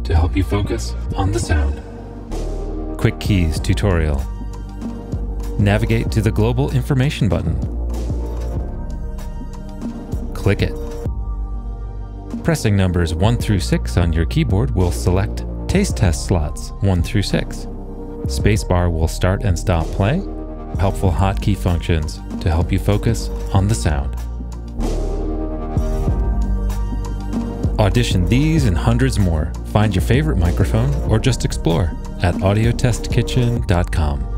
to help you focus on the sound. Quick Keys tutorial. Navigate to the Global Information button. Click it. Pressing numbers 1 through 6 on your keyboard will select taste test slots 1 through 6. Spacebar will start and stop play. Helpful hotkey functions to help you focus on the sound. Audition these and hundreds more. Find your favorite microphone or just explore at audiotestkitchen.com.